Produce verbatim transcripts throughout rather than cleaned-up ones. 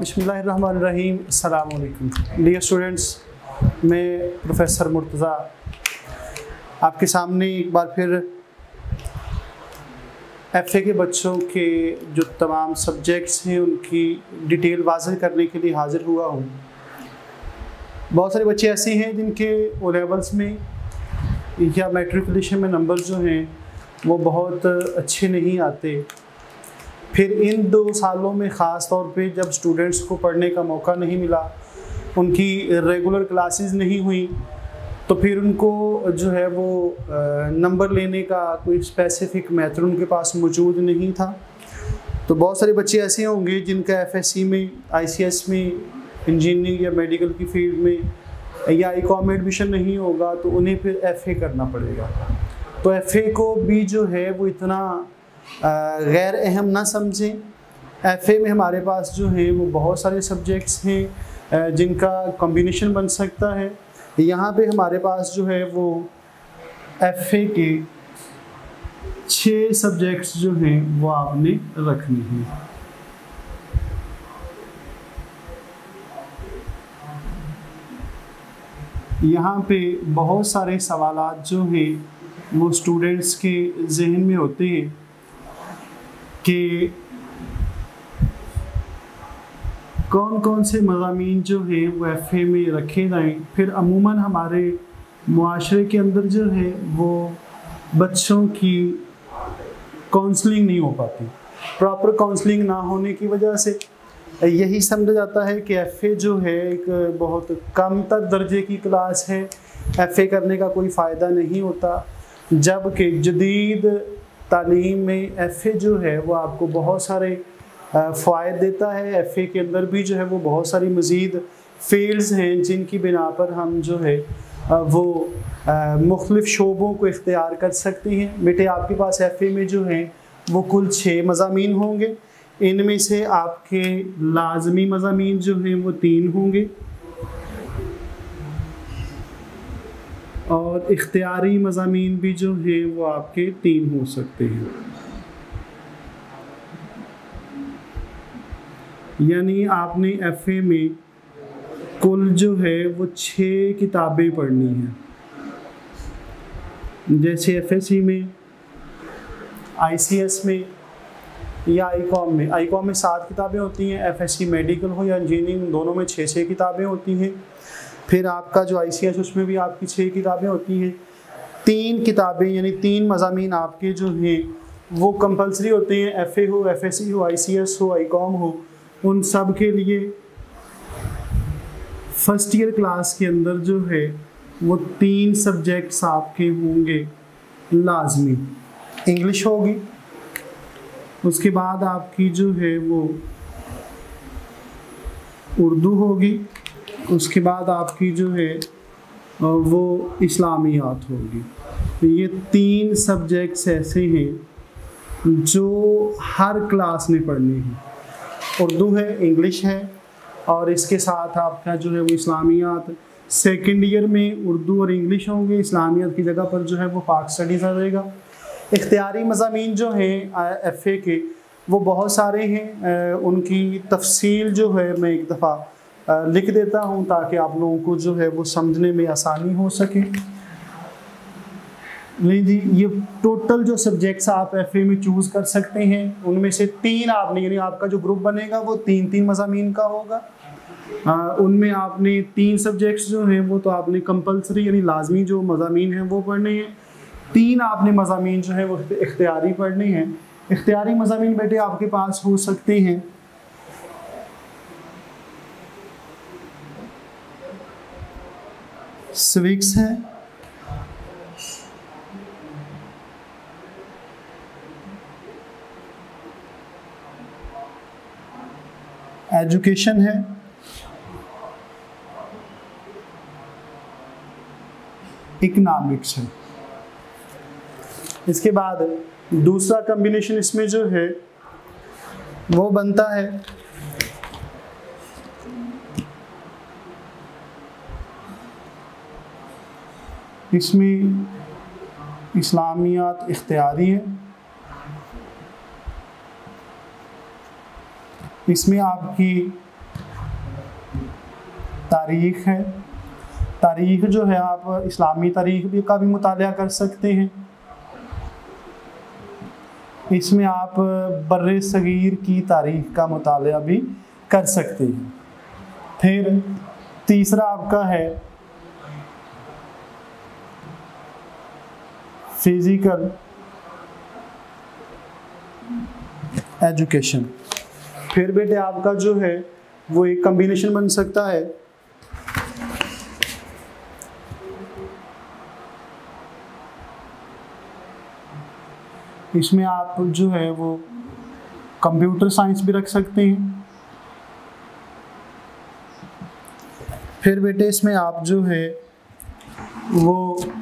बिस्मिल्लाहिर्रहमानिर्रहीम। अस्सलाम वालेकुम डियर स्टूडेंट्स, मैं प्रोफेसर मुर्तज़ा आपके सामने एक बार फिर एफ ए के बच्चों के जो तमाम सब्जेक्ट्स हैं उनकी डिटेल वाज़ह करने के लिए हाज़िर हुआ हूँ। बहुत सारे बच्चे ऐसे हैं जिनके ओ लेवल्स में या मैट्रिकुलेशन में नंबर जो हैं वो बहुत अच्छे नहीं आते। फिर इन दो सालों में ख़ास तौर पे जब स्टूडेंट्स को पढ़ने का मौका नहीं मिला, उनकी रेगुलर क्लासेस नहीं हुई, तो फिर उनको जो है वो नंबर लेने का कोई स्पेसिफिक मेथड उनके पास मौजूद नहीं था। तो बहुत सारे बच्चे ऐसे होंगे जिनका एफ एस सी में, आई सी एस में, इंजीनियरिंग या मेडिकल की फील्ड में या आई कॉम में एडमिशन नहीं होगा, तो उन्हें फिर एफ ए करना पड़ेगा। तो एफ ए को भी जो है वो इतना गैर अहम ना समझें। एफ ए में हमारे पास जो है वो बहुत सारे सब्जेक्ट्स हैं जिनका कॉम्बिनेशन बन सकता है। यहाँ पे हमारे पास जो है वो एफ ए के छः सब्जेक्ट्स जो हैं वो आपने रखने हैं। यहाँ पे बहुत सारे सवालात जो हैं वो स्टूडेंट्स के जहन में होते हैं कि कौन कौन से मज़ामीन जो हैं वो एफ ए में रखे जाएँ। फिर अमूमन हमारे मुआशरे के अंदर जो है वो बच्चों की काउंसलिंग नहीं हो पाती। प्रॉपर काउंसलिंग ना होने की वजह से यही समझा जाता है कि एफ ए जो है एक बहुत कम तर दर्जे की क्लास है, एफ ए करने का कोई फ़ायदा नहीं होता। जबकि जदीद तालीम में एफ ए जो है वो आपको बहुत सारे फ़ायदे देता है। एफ ए के अंदर भी जो है वो बहुत सारी मज़ीद फील्ड्स हैं जिनकी बिना पर हम जो है वो मुख्तलिफ़ शोबों को इख्तियार कर सकते हैं। बेटे आपके पास एफ ए में जो है वो कुल छः मज़ामीन होंगे। इनमें से आपके लाजमी मज़ामीन जो हैं वो तीन होंगे और इख्तियारी मज़ामीन भी जो हैं वो आपके तीन हो सकते हैं। यानी आपने एफ ए में कुल जो है वो छः किताबें पढ़नी हैं। जैसे एफ एस सी में, आई सी एस में या आई कॉम में। आई कॉम में सात किताबें होती हैं, एफ एस सी मेडिकल हो या इंजीनियरिंग, दोनों में छः छः किताबें होती हैं। फिर आपका जो आई सी एस उसमें भी आपकी छः किताबें होती हैं। तीन किताबें यानी तीन मज़ामीन आपके जो हैं वो कंपलसरी होते हैं। एफ ए हो, एफ एस सी हो, आई सी एस हो, आई कॉम हो, उन सब के लिए फर्स्ट ईयर क्लास के अंदर जो है वो तीन सब्जेक्ट्स आपके होंगे लाजमी। इंग्लिश होगी, उसके बाद आपकी जो है वो उर्दू होगी, उसके बाद आपकी जो है वो इस्लामियात होगी। तो ये तीन सब्जेक्ट्स ऐसे हैं जो हर क्लास में पढ़ने हैं। उर्दू है, इंग्लिश है और इसके साथ आपका जो है वो इस्लामियात। सेकेंड ईयर में उर्दू और इंग्लिश होंगे, इस्लामियात की जगह पर जो है वो पाक स्टडीज़ आ जाएगा। इख्तियारी मज़ामीन जो हैं एफ ए के वो बहुत सारे हैं, उनकी तफसील जो है मैं एक दफ़ा लिख देता हूँ ताकि आप लोगों को जो है वो समझने में आसानी हो सके। नहीं जी, ये टोटल जो सब्जेक्ट्स आप एफ ए में चूज़ कर सकते हैं उनमें से तीन आपने, यानी आपका जो ग्रुप बनेगा वो तीन तीन मज़ामीन का होगा। आ, उनमें आपने तीन सब्जेक्ट्स जो हैं वो तो आपने कंपलसरी यानी लाजमी जो मज़ामीन हैं वो पढ़ने हैं। तीन आपने मज़ामीन जो है वो इख्तियारी पढ़ने हैं। इख्तियारी मज़ामीन बेटे आपके पास हो सकते हैं सिविक्स है, एजुकेशन है, इकोनॉमिक्स है। इसके बाद दूसरा कॉम्बिनेशन इसमें जो है वो बनता है इसमें इस्लामियात इख्तियारी है, इसमें आपकी तारीख़ है। तारीख़ जो है आप इस्लामी तारीख़ भी का भी मुताला कर सकते हैं। इसमें आप बर्रे सगीर की तारीख़ का मुताला भी कर सकते हैं। फिर तीसरा आपका है फिज़िकल एजुकेशन। फिर बेटे आपका जो है वो एक कॉम्बिनेशन बन सकता है इसमें आप जो है वो कंप्यूटर साइंस भी रख सकते हैं। फिर बेटे इसमें आप जो है वो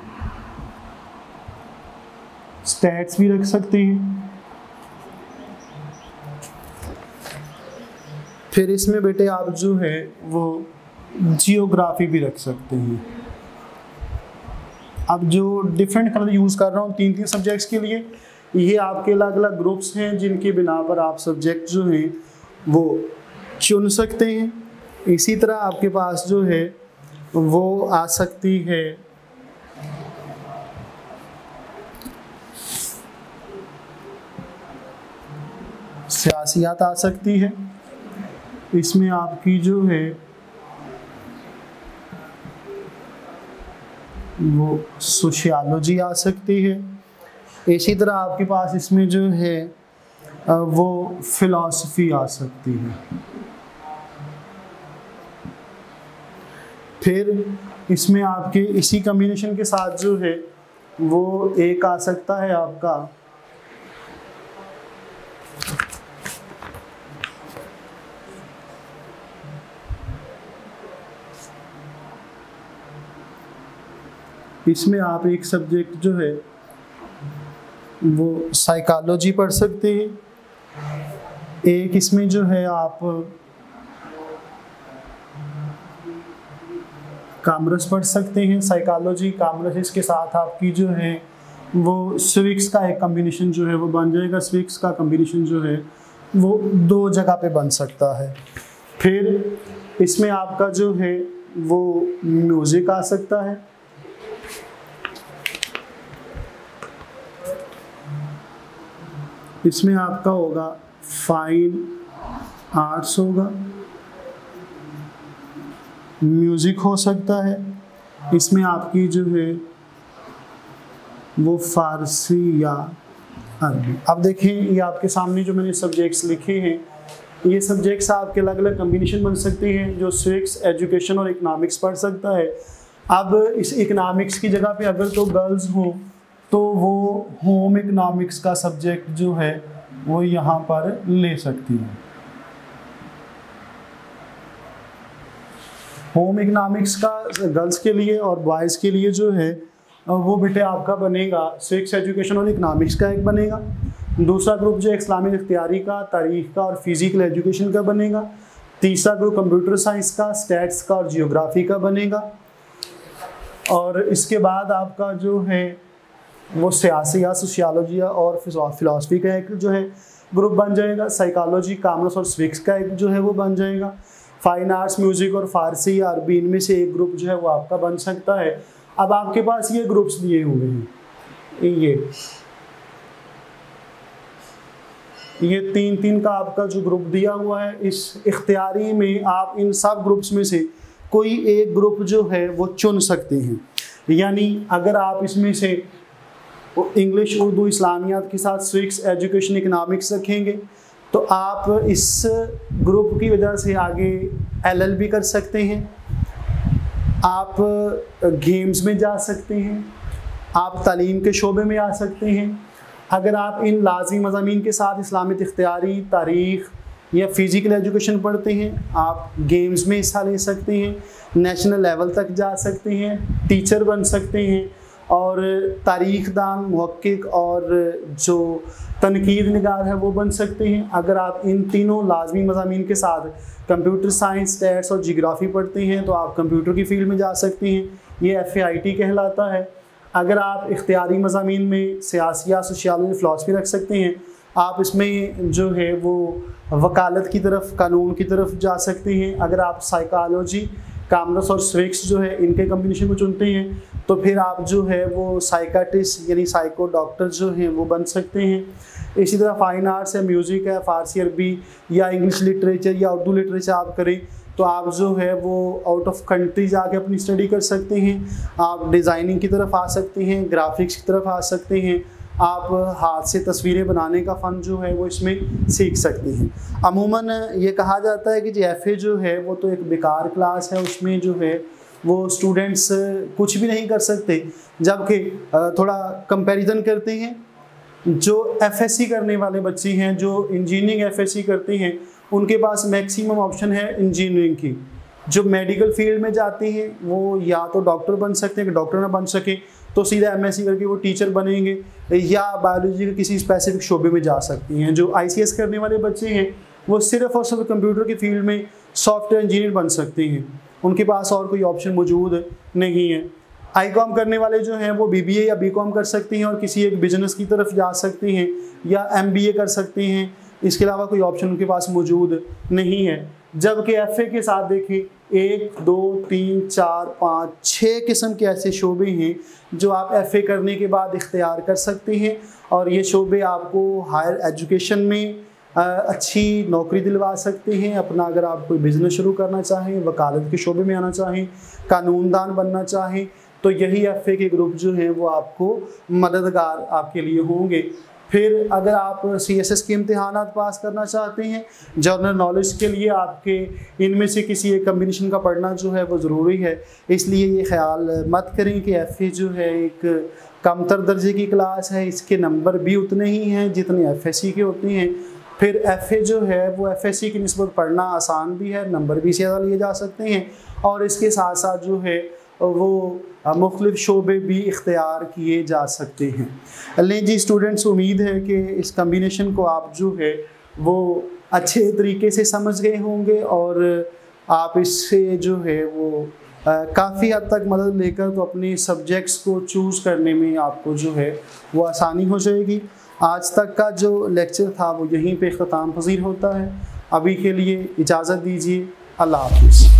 स्टैट्स भी रख सकते हैं। फिर इसमें बेटे आप जो है वो जियोग्राफी भी रख सकते हैं। अब जो डिफरेंट कलर यूज़ कर रहा हूँ तीन तीन सब्जेक्ट्स के लिए, ये आपके अलग अलग ग्रुप्स हैं जिनकी बिना पर आप सब्जेक्ट जो हैं वो चुन सकते हैं। इसी तरह आपके पास जो है वो आ सकती है सियासियात आ सकती है। इसमें आपकी जो है वो सोशियोलॉजी आ सकती है। इसी तरह आपके पास इसमें जो है वो फिलॉसफी आ सकती है। फिर इसमें आपके इसी कॉम्बिनेशन के साथ जो है वो एक आ सकता है आपका इसमें आप एक सब्जेक्ट जो है वो साइकोलॉजी पढ़ सकते हैं। एक इसमें जो है आप कॉमर्स पढ़ सकते हैं, साइकोलॉजी कॉमर्स। इसके साथ आपकी जो है वो सिविक्स का एक कॉम्बिनेशन जो है वो बन जाएगा। सिविक्स का कॉम्बिनेशन जो है वो दो जगह पे बन सकता है। फिर इसमें आपका जो है वो म्यूज़िक आ सकता है। इसमें आपका होगा फाइन आर्ट्स होगा, म्यूज़िक हो सकता है। इसमें आपकी जो है वो फ़ारसी या अरबी। अब देखें ये आपके सामने जो मैंने सब्जेक्ट्स लिखे हैं, ये सब्जेक्ट्स आपके अलग अलग कॉम्बिनेशन बन सकते हैं। जो सिविक्स, एजुकेशन और इकनॉमिक्स पढ़ सकता है। अब इस इकनॉमिक्स की जगह पे अगर तो गर्ल्स हों तो वो होम इकनॉमिक्स का सब्जेक्ट जो है वो यहाँ पर ले सकती है। होम इकनॉमिक्स का गर्ल्स के लिए और बॉयज़ के लिए जो है वो बेटे आपका बनेगा सिविक्स, एजुकेशन और इकनॉमिक्स का एक बनेगा। दूसरा ग्रुप जो इस्लामी इख्तियारी का, तारीख़ का और फिज़िकल एजुकेशन का बनेगा। तीसरा ग्रुप कंप्यूटर साइंस का, स्टैट्स का और जियोग्राफी का बनेगा। और इसके बाद आपका जो है वो सियासी या सोशियोलॉजी और फिलॉसफी का एक जो है ग्रुप बन जाएगा। साइकोलॉजी, कॉमर्स और सिविक्स का एक जो है वो बन जाएगा। फाइन आर्ट्स, म्यूज़िक और फारसी या अरबी, इनमें से एक ग्रुप जो है वो आपका बन सकता है। अब आपके पास ये ग्रुप्स दिए हुए हैं, ये ये तीन तीन का आपका जो ग्रुप दिया हुआ है। इस इख्तियारी में आप इन सब ग्रुप्स में से कोई एक ग्रुप जो है वो चुन सकते हैं। यानी अगर आप इसमें से इंग्लिश, उर्दू, इस्लामियात के साथ सिविक्स, एजुकेशन, इकनॉमिक्स रखेंगे तो आप इस ग्रुप की वजह से आगे एल एल बी कर सकते हैं। आप गेम्स में जा सकते हैं, आप तालीम के शोबे में आ सकते हैं। अगर आप इन लाज़मी मज़ामीन के साथ इस्लामिक इख्तियारी, तारीख़ या फ़िज़िकल एजुकेशन पढ़ते हैं, आप गेम्स में हिस्सा ले सकते हैं, नेशनल लेवल तक जा सकते हैं, टीचर बन सकते हैं और तारीख़ दान, मुहक्किक और जो तनकीद निगार है वो बन सकते हैं। अगर आप इन तीनों लाजमी मज़ामीन के साथ कंप्यूटर साइंस, स्टैट्स और जियोग्राफी पढ़ते हैं तो आप कंप्यूटर की फील्ड में जा सकते हैं। ये एफ ए आई टी कहलाता है। अगर आप इख्तियारी मज़ामीन में सियासियात, सोशियोलॉजी, फ़िलॉसफी रख सकते हैं, आप इसमें जो है वो वकालत की तरफ, कानून की तरफ जा सकते हैं। अगर आप साइकोलॉजी कॉमर्स और स्विक्स जो है इनके कम्बिनेशन को चुनते हैं तो फिर आप जो है वो साइकाट्रिस्ट यानी साइको डॉक्टर जो हैं वो बन सकते हैं। इसी तरह फाइन आर्ट्स है, म्यूज़िक है, फ़ारसी अरबी या इंग्लिश लिटरेचर या उर्दू लिटरेचर आप करें तो आप जो है वो आउट ऑफ कंट्री जाके अपनी स्टडी कर सकते हैं। आप डिज़ाइनिंग की तरफ आ सकते हैं, ग्राफिक्स की तरफ आ सकते हैं, आप हाथ से तस्वीरें बनाने का फ़न जो है वो इसमें सीख सकते हैं। अमूमन ये कहा जाता है कि जी एफ ए जो है वो तो एक बेकार क्लास है, उसमें जो है वो स्टूडेंट्स कुछ भी नहीं कर सकते, जबकि थोड़ा कंपैरिजन करते हैं जो एफ एस सी करने वाले बच्चे हैं, जो इंजीनियरिंग एफ एस सी करते हैं, उनके पास मैक्सिमम ऑप्शन है इंजीनियरिंग की। जो मेडिकल फील्ड में जाते हैं वो या तो डॉक्टर बन सकते हैं, कि डॉक्टर ना बन सके तो सीधा एम एस सी करके वो टीचर बनेंगे, या बायोलॉजी के किसी स्पेसिफिक शोबे में जा सकती हैं। जो आई सी एस करने वाले बच्चे हैं वो सिर्फ और सिर्फ कंप्यूटर की फील्ड में सॉफ्टवेयर इंजीनियर बन सकते हैं, उनके पास और कोई ऑप्शन मौजूद नहीं है। आई कॉम करने वाले जो हैं वो बी बी ए या बी कॉम कर सकते हैं और किसी एक बिजनेस की तरफ जा सकते हैं, या एम बी ए कर सकते हैं, इसके अलावा कोई ऑप्शन उनके पास मौजूद नहीं है। जबकि एफ ए के साथ देखें एक दो तीन चार पाँच छः किस्म के ऐसे शोबे हैं जो आप एफ ए करने के बाद इख्तियार कर सकते हैं, और ये शोबे आपको हायर एजुकेशन में आ, अच्छी नौकरी दिलवा सकते हैं। अपना अगर आप कोई बिज़नेस शुरू करना चाहें, वकालत के शोबे में आना चाहें, कानूनदान बनना चाहें, तो यही एफ ए के ग्रुप जो हैं वो आपको मददगार आपके लिए होंगे। फिर अगर आप सी एस एस के इम्तिहानात पास करना चाहते हैं, जर्नल नॉलेज के लिए आपके इनमें से किसी एक कम्बिनेशन का पढ़ना जो है वो ज़रूरी है। इसलिए ये ख्याल मत करें कि एफ ए जो है एक कमतर दर्जे की क्लास है, इसके नंबर भी उतने ही हैं जितने एफ एस सी के होते हैं। फिर एफ ए जो है वो एफ एस सी की निस्बत पढ़ना आसान भी है, नंबर भी ज़्यादा लिए जा सकते हैं, और इसके साथ साथ जो है वो मुख्तलिफ शोबे भी इख्तियार किए जा सकते हैं। लें जी स्टूडेंट्स, उम्मीद है कि इस कम्बिनेशन को आप जो है वो अच्छे तरीके से समझ गए होंगे, और आप इससे जो है वो काफ़ी हद तक मदद लेकर तो अपने सब्जेक्ट्स को चूज़ करने में आपको जो है वो आसानी हो जाएगी। आज तक का जो लेक्चर था वो यहीं पे इख्तिताम पज़ीर होता है। अभी के लिए इजाज़त दीजिए। अल्लाह हाफ़िज़।